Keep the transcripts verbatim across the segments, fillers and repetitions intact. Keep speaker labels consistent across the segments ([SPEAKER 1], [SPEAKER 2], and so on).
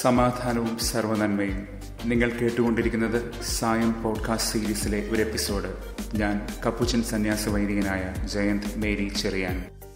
[SPEAKER 1] സമാധാനവും സർവ്വനന്മയും. നിങ്ങൾ കേട്ടുകൊണ്ടിരിക്കുന്നത് സായം പോഡ്കാസ്റ്റ് സീരീസിലെ ഒരു എപ്പിസോഡ്. ഞാൻ കപ്പുച്ചൻ സന്യാസ വൈദികനായ ജയന്ത് മേരി ചെറിയാൻ.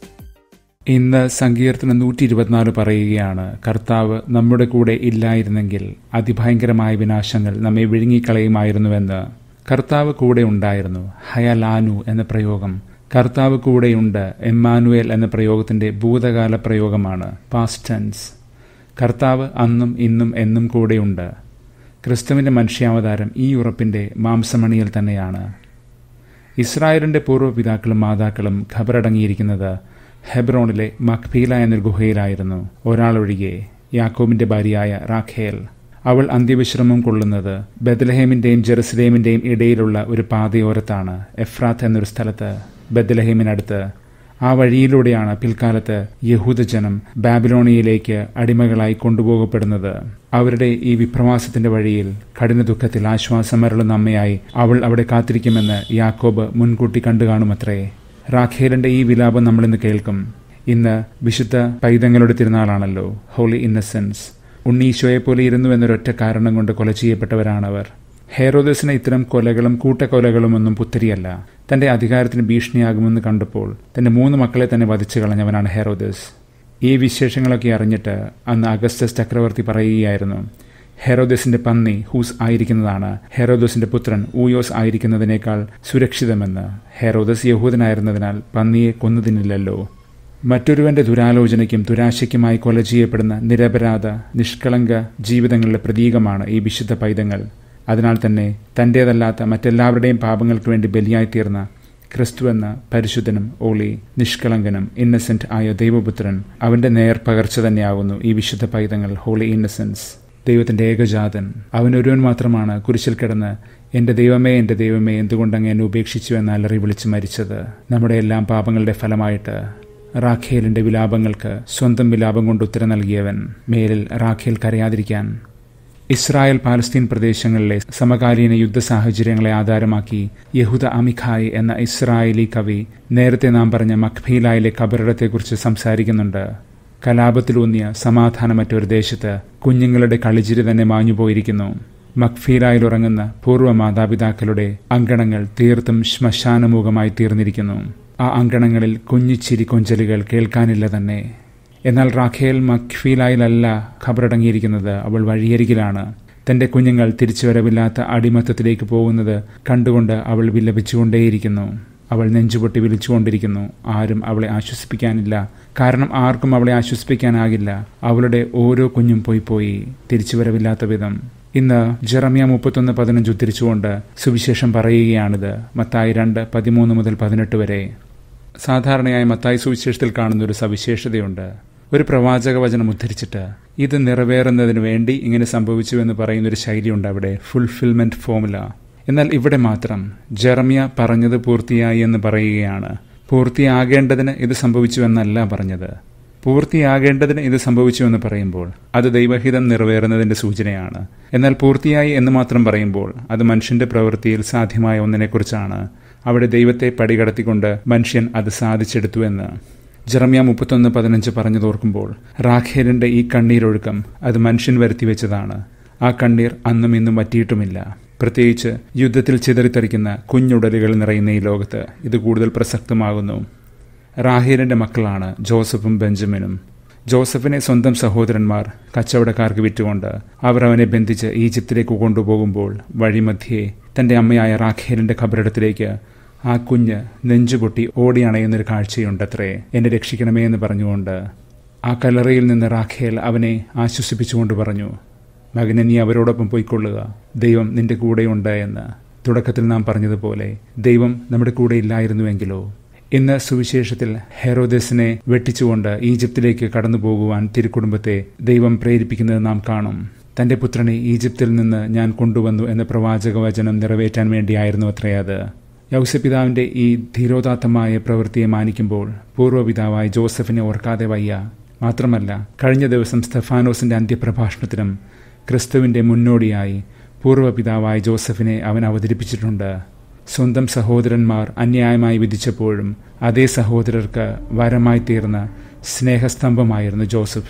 [SPEAKER 1] ഇന്ന് സങ്കീർത്തനം നൂറ്റി ഇരുപത്തിനാല് പറയുകയാണ്, കർത്താവ് നമ്മുടെ കൂടെ ഇല്ലായിരുന്നെങ്കിൽ അതിഭയങ്കരമായ വിനാശങ്ങൾ നമ്മെ വിഴുങ്ങിക്കളയുമായിരുന്നുവെന്ന്. കർത്താവ് കൂടെ ഉണ്ടായിരുന്നു. ഹയലാനു എന്ന പ്രയോഗം കർത്താവ് കൂടെയുണ്ട് എമ്മാനുവേൽ എന്ന പ്രയോഗത്തിന്റെ ഭൂതകാല പ്രയോഗമാണ്, പാസ്റ്റ് ടെൻസ്. കർത്താവ് അന്നും ഇന്നും എന്നും കൂടെയുണ്ട്. ക്രിസ്തുവിന്റെ മനുഷ്യാവതാരം ഈ ഉറപ്പിന്റെ മാംസമണിയിൽ തന്നെയാണ്. ഇസ്രായേലിന്റെ പൂർവ്വപിതാക്കളും മാതാക്കളും ഖബറടങ്ങിയിരിക്കുന്നത് ഹെബ്രോണിലെ മഖ്പീല എന്നൊരു ഗുഹയിലായിരുന്നു. ഒരാളൊഴികെ, യാക്കോബിന്റെ ഭാര്യയായ റാഖേൽ. അവൾ അന്ത്യവിശ്രമം കൊള്ളുന്നത് ബെത്ലഹേമിന്റെയും ജെറുസലേമിന്റെയും ഇടയിലുള്ള ഒരു പാതയോരത്താണ്, എഫ്രാത്ത് എന്നൊരു സ്ഥലത്ത്, ബെത്ലഹേമിനടുത്ത്. ആ വഴിയിലൂടെയാണ് പിൽക്കാലത്ത് യഹൂദജനം ബാബിലോണിയയിലേക്ക് അടിമകളായി കൊണ്ടുപോകപ്പെടുന്നത്. അവരുടെ ഈ വിപ്രവാസത്തിന്റെ വഴിയിൽ കഠിന ദുഃഖത്തിൽ ആശ്വാസം അരുളുന്ന അമ്മയായി അവൾ അവിടെ കാത്തിരിക്കുമെന്ന് യാക്കോബ് മുൻകൂട്ടി കണ്ടുകാണുമത്രേ. റാഖേലിന്റെ ഈ വിലാപം നമ്മളിന്ന് കേൾക്കും. ഇന്ന് വിശുദ്ധ പൈതങ്ങളുടെ തിരുനാളാണല്ലോ, ഹോളി ഇന്നസെൻസ്. ഉണ്ണീശോയെപ്പോലെ ഇരുന്നു എന്നൊരൊറ്റ കാരണം കൊണ്ട് കൊല ചെയ്യപ്പെട്ടവരാണവർ. ഹെറോദസിന് ഇത്തരം കൊലകളും കൂട്ടക്കൊലകളുമൊന്നും പുത്തരിയല്ല. തന്റെ അധികാരത്തിന് ഭീഷണിയാകുമെന്ന് കണ്ടപ്പോൾ തന്റെ മൂന്ന് മക്കളെ തന്നെ വധിച്ചു കളഞ്ഞവനാണ് ഹെറോദസ്. ഈ വിശേഷങ്ങളൊക്കെ അറിഞ്ഞിട്ട് അന്ന് അഗസ്റ്റസ് ചക്രവർത്തി പറയുകയായിരുന്നു, ഹെറോദസിന്റെ പന്നി ഹൂസ് ആയിരിക്കുന്നതാണ് ഹെറോദസിന്റെ പുത്രൻ ഊയോസ് ആയിരിക്കുന്നതിനേക്കാൾ സുരക്ഷിതമെന്ന്. ഹെറോദസ് യഹൂദനായിരുന്നതിനാൽ പന്നിയെ കൊന്നതിനില്ലല്ലോ. മറ്റൊരുവന്റെ ദുരാലോചനയ്ക്കും ദുരാശയ്ക്കുമായി കൊല ചെയ്യപ്പെടുന്ന നിരപരാധ നിഷ്കളങ്ക ജീവിതങ്ങളുടെ പ്രതീകമാണ് ഈ വിശുദ്ധ പൈതങ്ങൾ. അതിനാൽ തന്നെ തന്റേതല്ലാത്ത മറ്റെല്ലാവരുടെയും പാപങ്ങൾക്ക് വേണ്ടി ബലിയായിത്തീർന്ന ക്രിസ്തു എന്ന പരിശുദ്ധനും ഓളി നിഷ്കളങ്കനും ഇന്നസെന്റ് ആയ ദൈവപുത്രൻ, അവന്റെ നേർ പകർച്ച തന്നെയാകുന്നു ഈ വിശുദ്ധ പൈതങ്ങൾ, ഹോളി ഇന്നസെൻസ്. ദൈവത്തിന്റെ ഏകജാതൻ, അവനൊരുവൻ മാത്രമാണ് കുരിശിൽ കിടന്ന് എന്റെ ദൈവമേ എന്റെ ദൈവമേ എന്തുകൊണ്ടങ്ങ് എന്നെ ഉപേക്ഷിച്ചു എന്ന് അലറി വിളിച്ച് മരിച്ചത്. നമ്മുടെ എല്ലാം പാപങ്ങളുടെ ഫലമായിട്ട് റാഖേലിന്റെ വിലാപങ്ങൾക്ക് സ്വന്തം വിലാപം കൊണ്ട് ഉത്തരം നൽകിയവൻ, മേലിൽ റാഖേൽ കരയാതിരിക്കാൻ. ഇസ്രായേൽ പാലസ്തീൻ പ്രദേശങ്ങളിലെ സമകാലീന യുദ്ധ സാഹചര്യങ്ങളെ ആധാരമാക്കി യഹൂദ അമിഖായ് എന്ന ഇസ്രായേലി കവി നേരത്തെ നാം പറഞ്ഞ മഖ്പീലായിലെ കബറിടത്തെക്കുറിച്ച് സംസാരിക്കുന്നുണ്ട്. കലാപത്തിലൂന്നിയ സമാധാനമറ്റ ഒരു ദേശത്ത് കുഞ്ഞുങ്ങളുടെ കളിച്ചിരി തന്നെ മാഞ്ഞുപോയിരിക്കുന്നു. മഖ്പീലായിൽ ഉറങ്ങുന്ന പൂർവ്വ മാതാപിതാക്കളുടെ അങ്കണങ്ങൾ തീർത്തും ശ്മശാനമുഖമായി തീർന്നിരിക്കുന്നു. ആ അങ്കണങ്ങളിൽ കുഞ്ഞിച്ചിരി കൊഞ്ചലുകൾ കേൾക്കാനില്ല തന്നെ. എന്നാൽ റാഖേൽ മഖ്പീലായിലല്ല ഖബറടങ്ങിയിരിക്കുന്നത്, അവൾ വഴിയരികിലാണ്. തന്റെ കുഞ്ഞുങ്ങൾ തിരിച്ചുവരവില്ലാത്ത അടിമത്തത്തിലേക്ക് പോകുന്നത് കണ്ടുകൊണ്ട് അവൾ വിലപിച്ചുകൊണ്ടേയിരിക്കുന്നു. അവൾ നെഞ്ചുപൊട്ടി വിളിച്ചുകൊണ്ടിരിക്കുന്നു. ആരും അവളെ ആശ്വസിപ്പിക്കാനില്ല. കാരണം ആർക്കും അവളെ ആശ്വസിപ്പിക്കാനാകില്ല. അവളുടെ ഓരോ കുഞ്ഞും പോയി പോയി തിരിച്ചുവരവില്ലാത്ത വിധം. ഇന്ന് ജെറമ്യ മുപ്പത്തൊന്ന് പതിനഞ്ച് ഉദ്ധരിച്ചുകൊണ്ട് സുവിശേഷം പറയുകയാണിത്, മത്തായി രണ്ട് പതിമൂന്ന് മുതൽ പതിനെട്ട് വരെ. സാധാരണയായി മത്തായി സുവിശേഷത്തിൽ കാണുന്ന ഒരു സവിശേഷതയുണ്ട്. ഒരു പ്രവാചക വചനം ഉദ്ധരിച്ചിട്ട് ഇത് നിറവേറുന്നതിന് വേണ്ടി ഇങ്ങനെ സംഭവിച്ചു എന്ന് പറയുന്നൊരു ശൈലിയുണ്ട് അവിടെ, ഫുൾഫിൽമെന്റ് ഫോമുല. എന്നാൽ ഇവിടെ മാത്രം ജെറമ്യ പറഞ്ഞത് പൂർത്തിയായി എന്ന് പറയുകയാണ്. പൂർത്തിയാകേണ്ടതിന് ഇത് സംഭവിച്ചു എന്നല്ല പറഞ്ഞത്. പൂർത്തിയാകേണ്ടതിന് ഇത് സംഭവിച്ചു എന്ന് പറയുമ്പോൾ അത് ദൈവഹിതം നിറവേറുന്നതിന്റെ സൂചനയാണ്. എന്നാൽ പൂർത്തിയായി എന്ന് മാത്രം പറയുമ്പോൾ അത് മനുഷ്യന്റെ പ്രവൃത്തിയിൽ സാധ്യമായ ഒന്നിനെക്കുറിച്ചാണ്. അവിടെ ദൈവത്തെ പടികടത്തിക്കൊണ്ട് മനുഷ്യൻ അത് സാധിച്ചെടുത്തു എന്ന് ജെറമ്യ മുപ്പത്തൊന്ന് പതിനഞ്ച് പറഞ്ഞതോർക്കുമ്പോൾ റാഖേലിന്റെ ഈ കണ്ണീരൊഴുക്കം അത് മനുഷ്യൻ വരുത്തിവെച്ചതാണ്. ആ കണ്ണീർ അന്നും ഇന്നും വറ്റിയിട്ടുമില്ല. പ്രത്യേകിച്ച് യുദ്ധത്തിൽ ചിതറിത്തെറിക്കുന്ന കുഞ്ഞുടലുകൾ നിറയുന്ന ഈ ലോകത്ത് ഇത് കൂടുതൽ പ്രസക്തമാകുന്നു. റാഹേലിന്റെ മക്കളാണ് ജോസഫും ബെഞ്ചമിനും. ജോസഫിനെ സ്വന്തം സഹോദരന്മാർ കച്ചവടക്കാർക്ക് വിറ്റുകൊണ്ട് അവർ അവനെ ബന്ധിച്ച് ഈജിപ്തിലേക്ക് കൊണ്ടുപോകുമ്പോൾ വഴിമധ്യേ തന്റെ അമ്മയായ റാഖേലിന്റെ ഖബറിടത്തിലേക്ക് ആ കുഞ്ഞ് നെഞ്ചുപൊട്ടി ഓടിയണയുന്നൊരു കാഴ്ചയുണ്ടത്രേ. എന്നെ രക്ഷിക്കണമേ എന്ന് പറഞ്ഞുകൊണ്ട് ആ കല്ലറയിൽ നിന്ന് റാഖേൽ അവനെ ആശ്വസിപ്പിച്ചുകൊണ്ട് പറഞ്ഞു, മകനെ, നീ അവരോടൊപ്പം പോയിക്കൊള്ളുക, ദൈവം നിന്റെ കൂടെയുണ്ട് എന്ന്. തുടക്കത്തിൽ നാം പറഞ്ഞതുപോലെ ദൈവം നമ്മുടെ കൂടെ ഇല്ലായിരുന്നുവെങ്കിലോ? ഇന്ന് സുവിശേഷത്തിൽ ഹെറോദസിനെ വെട്ടിച്ചുകൊണ്ട് ഈജിപ്തിലേക്ക് കടന്നു പോകുവാൻ തിരുക്കുടുംബത്തെ ദൈവം പ്രേരിപ്പിക്കുന്നത് നാം കാണും. തന്റെ പുത്രനെ ഈജിപ്തിൽ നിന്ന് ഞാൻ കൊണ്ടുവന്നു എന്ന പ്രവാചക വചനം നിറവേറ്റാൻ വേണ്ടിയായിരുന്നു അത്രേ അത്. യൗസപിതാവിന്റെ ഈ ധീരോദാത്തമായ പ്രവൃത്തിയെ മാനിക്കുമ്പോൾ പൂർവ്വപിതാവായ ജോസഫിനെ ഓർക്കാതെ വയ്യ. മാത്രമല്ല, കഴിഞ്ഞ ദിവസം സ്തെഫാനോസിന്റെ അന്ത്യപ്രഭാഷണത്തിനും ക്രിസ്തുവിന്റെ മുന്നോടിയായി പൂർവ്വപിതാവായ ജോസഫിനെ അവൻ അവതരിപ്പിച്ചിട്ടുണ്ട്. സ്വന്തം സഹോദരന്മാർ അന്യായമായി വിധിച്ചപ്പോഴും അതേ സഹോദരർക്ക് വരമായി തീർന്ന സ്നേഹസ്തംഭമായിരുന്നു ജോസഫ്.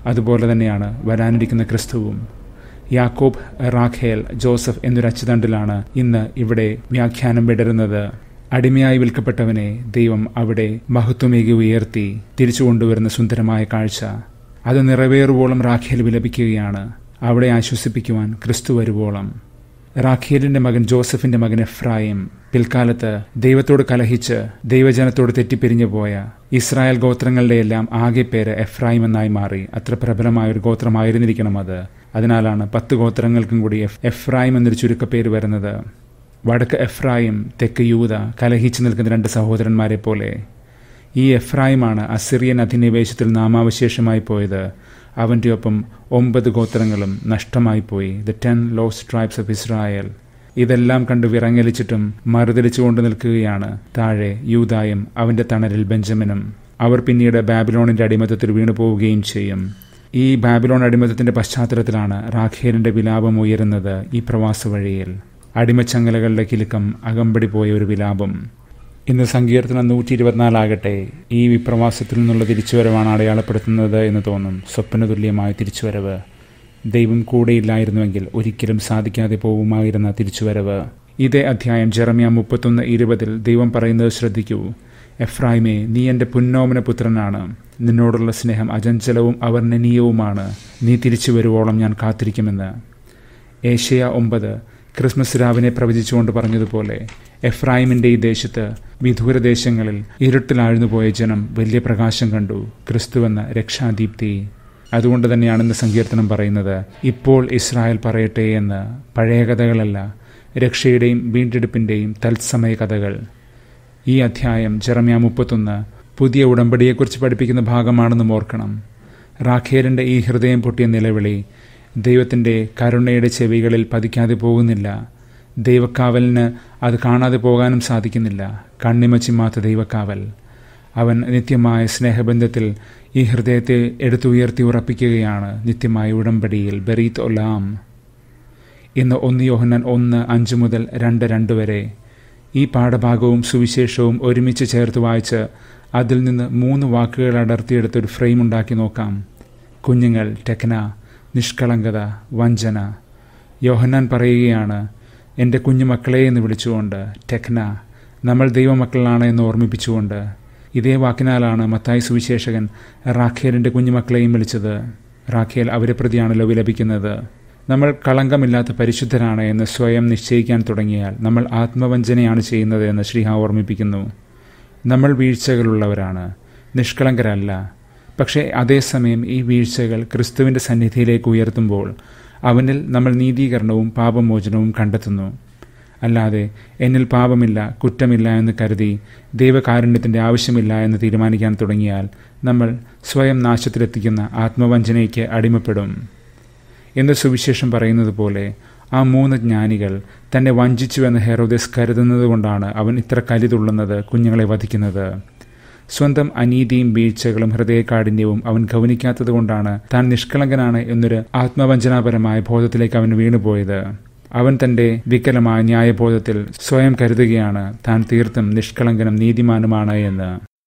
[SPEAKER 1] അതുപോലെ തന്നെയാണ് വരാനിരിക്കുന്ന ക്രിസ്തുവും. യാക്കോബ്, റാഖേൽ, ജോസഫ് എന്നൊരു അച്ചുതണ്ടിലാണ് ഇന്ന് ഇവിടെ വ്യാഖ്യാനം വിടരുന്നത്. അടിമയായി വിൽക്കപ്പെട്ടവനെ ദൈവം അവിടെ മഹത്വമേകി ഉയർത്തി തിരിച്ചു കൊണ്ടുവരുന്ന സുന്ദരമായ കാഴ്ച. അത് നിറവേറുവോളം റാഖേൽ വിലപിക്കുകയാണ്, അവിടെ ആശ്വസിപ്പിക്കുവാൻ ക്രിസ്തു വരുവോളം. റാഖേലിന്റെ മകൻ ജോസഫിന്റെ മകൻ എഫ്രായിം പിൽക്കാലത്ത് ദൈവത്തോട് കലഹിച്ച് ദൈവജനത്തോട് തെറ്റിപ്പിരിഞ്ഞു പോയ ഇസ്രായേൽ ഗോത്രങ്ങളുടെ എല്ലാം ആകെ പേര് എഫ്രായിം എന്നായി മാറി. അത്ര പ്രബലമായ ഒരു ഗോത്രമായിരുന്നിരിക്കണം അത്. അതിനാലാണ് പത്ത് ഗോത്രങ്ങൾക്കും കൂടി എഫ്രായിം എന്നൊരു ചുരുക്കപ്പേര് വരുന്നത്. വടക്ക് എഫ്രായിം, തെക്ക് യൂദ, കലഹിച്ചു നിൽക്കുന്ന രണ്ട് സഹോദരന്മാരെ പോലെ. ഈ എഫ്രായിമാണ് അസിറിയൻ അധിനിവേശത്തിൽ നാമാവശേഷമായി പോയത്. അവൻ്റെ ഒപ്പം ഒമ്പത് ഗോത്രങ്ങളും നഷ്ടമായി പോയി. The ten lost tribes of Israel. ഇതെല്ലാം കണ്ട് വിറങ്ങലിച്ചിട്ടും മറുതലിച്ചുകൊണ്ട് നിൽക്കുകയാണ് താഴെ യൂദായും അവൻ്റെ തണലിൽ ബെഞ്ചമിനും. അവർ പിന്നീട് ബാബിലോണിന്റെ അടിമത്തത്തിൽ വീണു പോവുകയും ചെയ്യും. ഈ ബാബിലോൺ അടിമത്തത്തിന്റെ പശ്ചാത്തലത്തിലാണ് റാഖേലിന്റെ വിലാപം ഉയരുന്നത്. ഈ പ്രവാസ വഴിയിൽ അടിമച്ചങ്ങലകളുടെ കിലുക്കം അകമ്പടി പോയ ഒരു വിലാപം. ഇന്ന് സങ്കീർത്തനം നൂറ്റി ഇരുപത്തിനാലാകട്ടെ ഈ വിപ്രവാസത്തിൽ നിന്നുള്ള തിരിച്ചുവരവാണ് അടയാളപ്പെടുത്തുന്നത് എന്ന് തോന്നും. സ്വപ്നതുല്യമായ തിരിച്ചുവരവ്. ദൈവം കൂടെയില്ലായിരുന്നുവെങ്കിൽ ഒരിക്കലും സാധിക്കാതെ പോകുമായിരുന്ന തിരിച്ചുവരവ്. ഇതേ അധ്യായം ജെറമ്യ മുപ്പത്തൊന്ന് ഇരുപതിൽ ദൈവം പറയുന്നത് ശ്രദ്ധിക്കൂ. എഫ്രായിമേ, നീ എൻ്റെ പുന്നോമന പുത്രനാണ്. നിന്നോടുള്ള സ്നേഹം അചഞ്ചലവും അവർണ്ണനീയവുമാണ്. നീ തിരിച്ചു വരുവോളം ഞാൻ കാത്തിരിക്കുമെന്ന്. ഏഷ്യ ഒമ്പത് ക്രിസ്മസ് രാവിനെ പ്രവചിച്ചുകൊണ്ട് പറഞ്ഞതുപോലെ എഫ്രായിമിൻ്റെ ഈ ദേശത്ത് വിദൂരദേശങ്ങളിൽ ഇരുട്ടിലാഴ്ന്നുപോയ ജനം വലിയ പ്രകാശം കണ്ടു, ക്രിസ്തുവെന്ന രക്ഷാദീപ്തി. അതുകൊണ്ട് തന്നെയാണ് ഇന്ന് സങ്കീർത്തനം പറയുന്നത്, ഇപ്പോൾ ഇസ്രായേൽ പറയട്ടെ എന്ന്. പഴയ കഥകളല്ല, രക്ഷയുടെയും വീണ്ടെടുപ്പിൻ്റെയും തത്സമയ കഥകൾ. ഈ അധ്യായം ജെറമ്യ മുപ്പത്തൊന്ന് പുതിയ ഉടമ്പടിയെക്കുറിച്ച് പഠിപ്പിക്കുന്ന ഭാഗമാണെന്നും ഓർക്കണം. റാഖേലിൻ്റെ ഈ ഹൃദയം പൊട്ടിയ നിലവിളി ദൈവത്തിൻ്റെ കരുണയുടെ ചെവികളിൽ പതിക്കാതെ പോകുന്നില്ല. ദൈവക്കാവലിന് അത് കാണാതെ പോകാനും സാധിക്കുന്നില്ല. കണ്ണിമച്ചിമാത്ത ദൈവക്കാവൽ. അവൻ നിത്യമായ സ്നേഹബന്ധത്തിൽ ഈ ഹൃദയത്തെ എടുത്തുയർത്തി ഉറപ്പിക്കുകയാണ്. നിത്യമായ ഉടമ്പടിയിൽ ബെറീത്ത് ഒലാം. ഇന്ന് ഒന്ന് യോഹന്നാൻ ഒന്ന് അഞ്ച് മുതൽ രണ്ട് രണ്ട് വരെ ഈ പാഠഭാഗവും സുവിശേഷവും ഒരുമിച്ച് ചേർത്ത് വായിച്ച് അതിൽ നിന്ന് മൂന്ന് വാക്കുകൾ അടർത്തിയെടുത്തൊരു ഫ്രെയിം ഉണ്ടാക്കി നോക്കാം. കുഞ്ഞുങ്ങൾ, ടെക്ന, നിഷ്കളങ്കത, വഞ്ചന. യോഹന്നാൻ പറയുകയാണ്, എൻ്റെ കുഞ്ഞുമക്കളെ എന്ന് വിളിച്ചുകൊണ്ട്. ടെക്ന, നമ്മൾ ദൈവമക്കളാണ് എന്ന് ഓർമ്മിപ്പിച്ചുകൊണ്ട്. ഇതേ വാക്കിനാലാണ് മത്തായി സുവിശേഷകൻ റാഖേലിൻ്റെ കുഞ്ഞുമക്കളെയും വിളിച്ചത്. റാഖേൽ അവരെ പ്രതിയാണല്ലോ വിലപിക്കുന്നത്. നമ്മൾ കളങ്കമില്ലാത്ത പരിശുദ്ധരാണ് എന്ന് സ്വയം നിശ്ചയിക്കാൻ തുടങ്ങിയാൽ നമ്മൾ ആത്മവഞ്ചനയാണ് ചെയ്യുന്നത് എന്ന് ശ്രീഹ ഓർമ്മിപ്പിക്കുന്നു. നമ്മൾ വീഴ്ചകളുള്ളവരാണ്, നിഷ്കളങ്കരല്ല. പക്ഷേ അതേസമയം ഈ വീഴ്ചകൾ ക്രിസ്തുവിൻ്റെ സന്നിധിയിലേക്ക് ഉയർത്തുമ്പോൾ അവനിൽ നമ്മൾ നീതീകരണവും പാപമോചനവും കണ്ടെത്തുന്നു. അല്ലാതെ എന്നിൽ പാപമില്ല, കുറ്റമില്ല എന്ന് കരുതി ദൈവകാരുണ്യത്തിൻ്റെ ആവശ്യമില്ല എന്ന് തീരുമാനിക്കാൻ തുടങ്ങിയാൽ നമ്മൾ സ്വയം നാശത്തിലെത്തിക്കുന്ന ആത്മവഞ്ചനയ്ക്ക് അടിമപ്പെടും. എന്ന് സുവിശേഷം പറയുന്നത് പോലെ ആ മൂന്ന് ജ്ഞാനികൾ തന്നെ വഞ്ചിച്ചുവെന്ന് ഹെറോദേസ് കരുതുന്നത് കൊണ്ടാണ് അവൻ ഇത്ര കലിതുള്ളുന്നത്, കുഞ്ഞുങ്ങളെ വധിക്കുന്നത്. സ്വന്തം അനീതിയും വീഴ്ചകളും ഹൃദയകാഠിന്യവും അവൻ ഗൗനിക്കാത്തത് കൊണ്ടാണ് താൻ നിഷ്കളങ്കനാണ് എന്നൊരു ആത്മവഞ്ചനാപരമായ ബോധത്തിലേക്ക് അവൻ വീണുപോയത്. അവൻ തൻ്റെ വികലമായ ന്യായബോധത്തിൽ സ്വയം കരുതുകയാണ് താൻ തീർത്തും നിഷ്കളങ്കനും നീതിമാനുമാണ് എന്ന്.